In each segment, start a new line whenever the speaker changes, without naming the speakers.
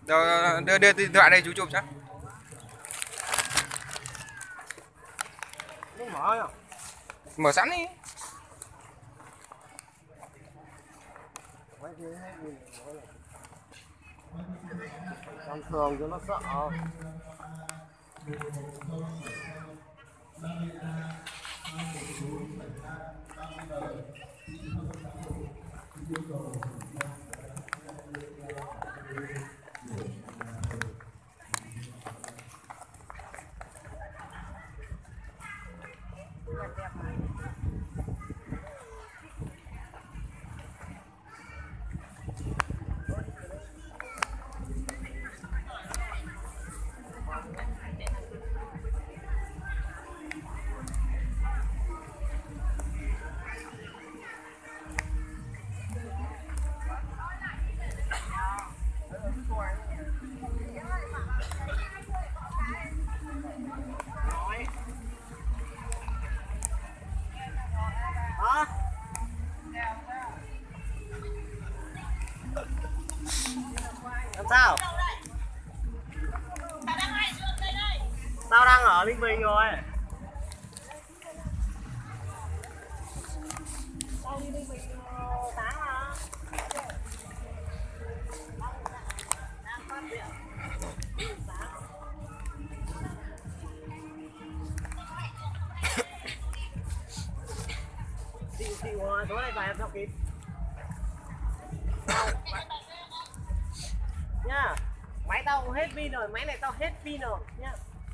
Rồi đưa điện thoại đây chú chụp cho. Mở sẵn đi.
Con thường cho nó sợ. Làm sao? Tao đang ở Linh Bình rồi. Tao đi Linh Bình sáng mà. Đang phát điện. Chịu tối nay vài em theo kịp. Nhá, máy tao hết pin rồi, máy này tao hết pin rồi nhá.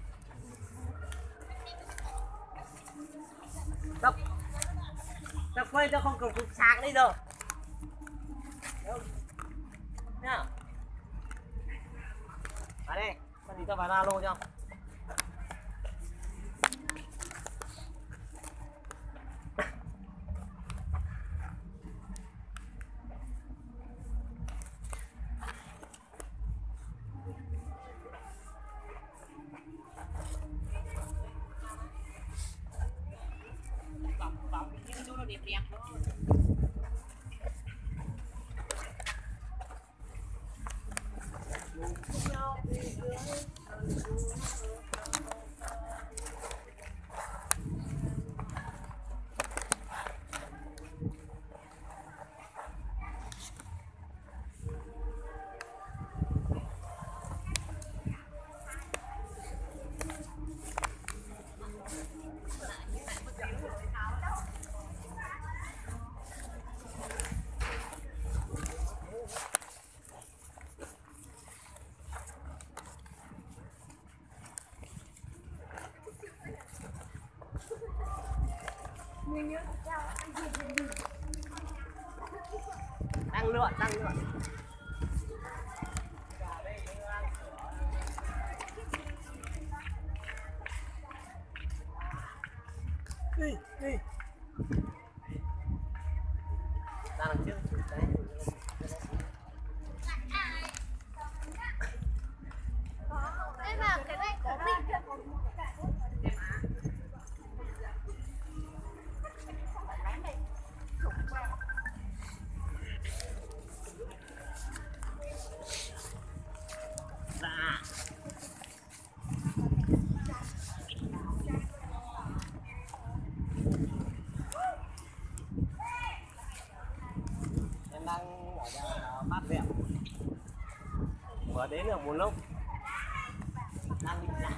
Tao quên, tao không cầm cục sạc đi rồi. Nhá. À đây, sao thì tao vào alo cho. Đang lượn. Đi. Ra đằng trước đấy.
Đây mà cái này có mình.
Em đang ở nhà phát điện. Vừa đến được một lúc. Đang đi dạo.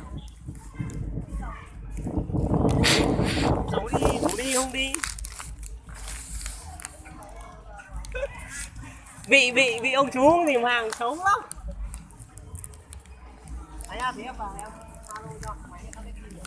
Giấu đi không đi. Bị ông chú không tìm hàng xấu lắm. Đấy nha, thì em vào em alo cho máy tao lên tìm.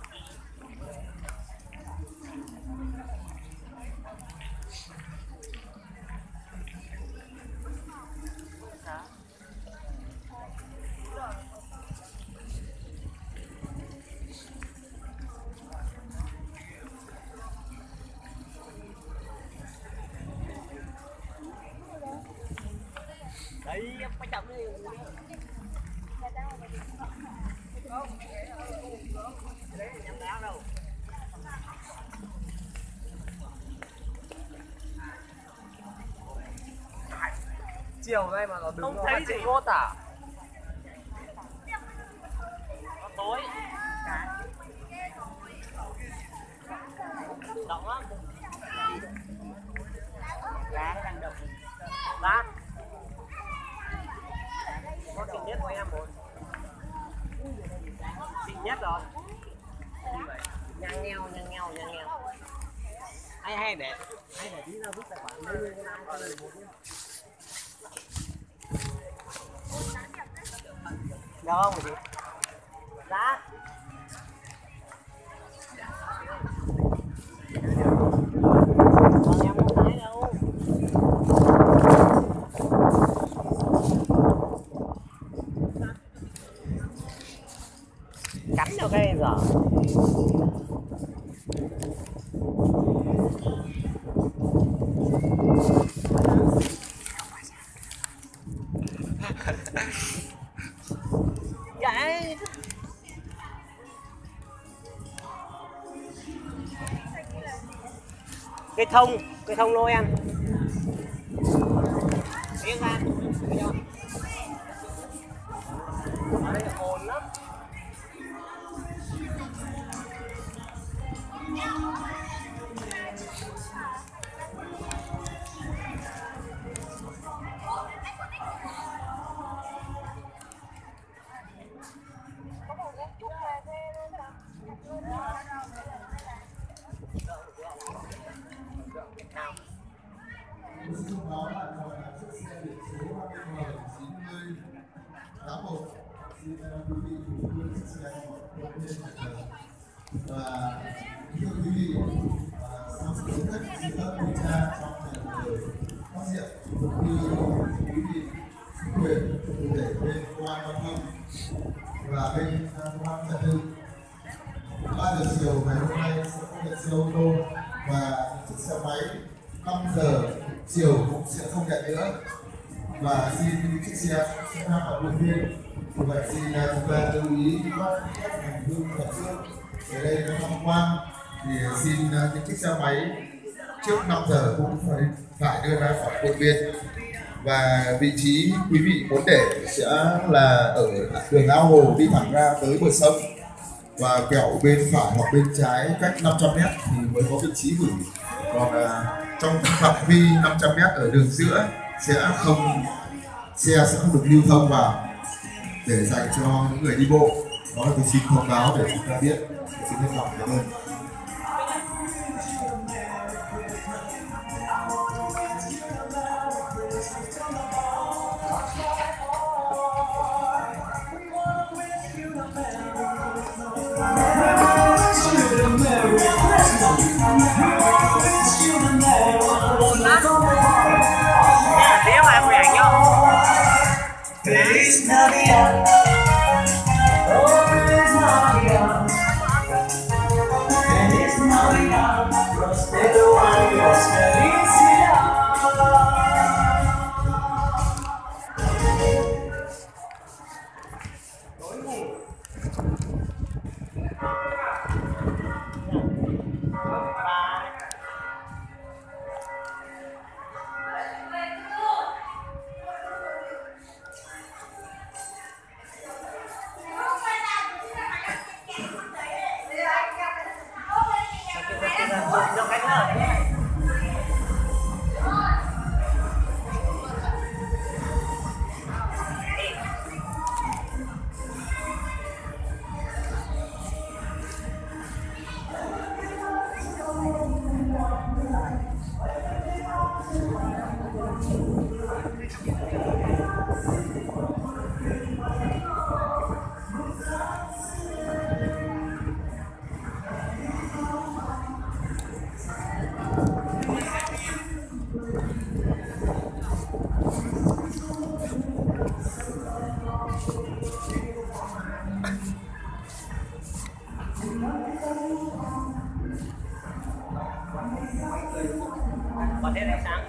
Đấy, em phải chậm đi.
Chiều nay mà nó đứng
không thấy gì.
à?
tối động lắm, cá nó đang động lá có xinh nhất của em một xinh nhất rồi, nhăn nheo hay để tí ra rút tài khoản lấy cái này cho một nhé. Được không chị? Giá còn em không thấy đâu. Cắn vào cái giờ vậy. Cây thông lôi ăn yên ra ở đây ồn lắm.
Và thưa quý vị, sau sự kết thúc điều tra trong thời gian phát hiện cũng như quý vị chính quyền cụ thể bên công an giao thông và bên công an trật tự 3 giờ chiều ngày hôm nay sẽ phát hiện xe ô tô và chiếc xe máy 5 giờ chiều cũng sẽ không nhận nữa, và xin chiếc xe sẽ nằm ở khuôn viên. Vì vậy xin chúng ta lưu ý các hành hương tập trước ở đây nó tham quan thì xin những chiếc xe máy trước 5 giờ cũng phải đưa ra khỏi khuôn viên. Và vị trí quý vị muốn để sẽ là ở đường ao hồ đi thẳng ra tới bờ sông, và kẹo bên phải hoặc bên trái cách 500 m thì mới có vị trí gửi. Còn trong phạm vi 500 m ở đường giữa xe sẽ không được lưu thông vào để dành cho những người đi bộ. Đó là tôi xin thông báo để chúng ta biết. Xin hết lòng cảm ơn.
Tiếng mà em rèn nhau.
Feliz Navidad, oh Feliz Navidad, Feliz Navidad, prospero años, felicidad.
Được cái nữa. Có thêm ánh sáng.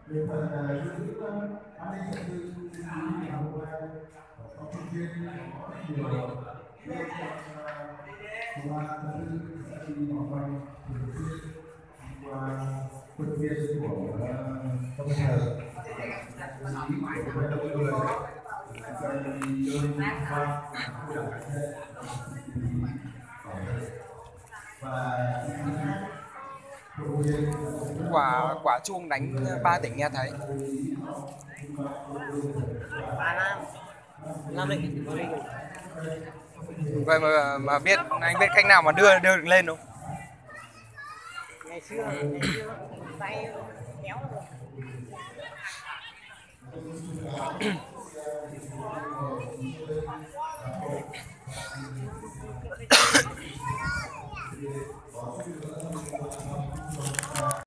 về phần giữ an ninh trật tự trên tuyến đường Hồ Lai có chuyên viên có rất nhiều bên công an trật tự sẽ đi vòng quanh thường xuyên qua khuôn viên của công sở xử lý của các người
quả chuông đánh 3 tỉnh nghe thấy.
Nam Định.
Vậy mà biết anh biết cách nào mà đưa được lên không?
Ngày xưa tay kéo được.